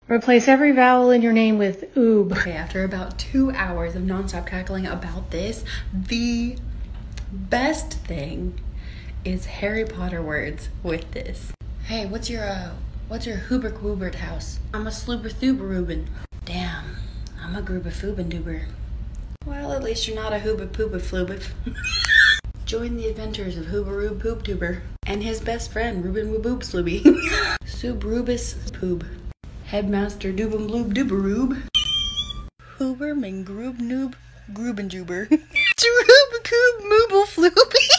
Replace every vowel in your name with oob. Okay, after about 2 hours of nonstop cackling about this, the best thing is Harry Potter words with this. Hey, what's your Hubert Woobert house? I'm a Sloober Thuber Reuben. Damn, I'm a Gruber Fooben Duber. Well, at least you're not a Hooba Pooba Floobif. Join the adventures of Hoobaroo Poop Tuber and his best friend Ruben Wooboop Slooby. Subrubus Poob. Headmaster Doobum Bloob Doobaroob. Hoober Min Groob Noob Grubenjuber. Jerooba Coob Mooble Floopy.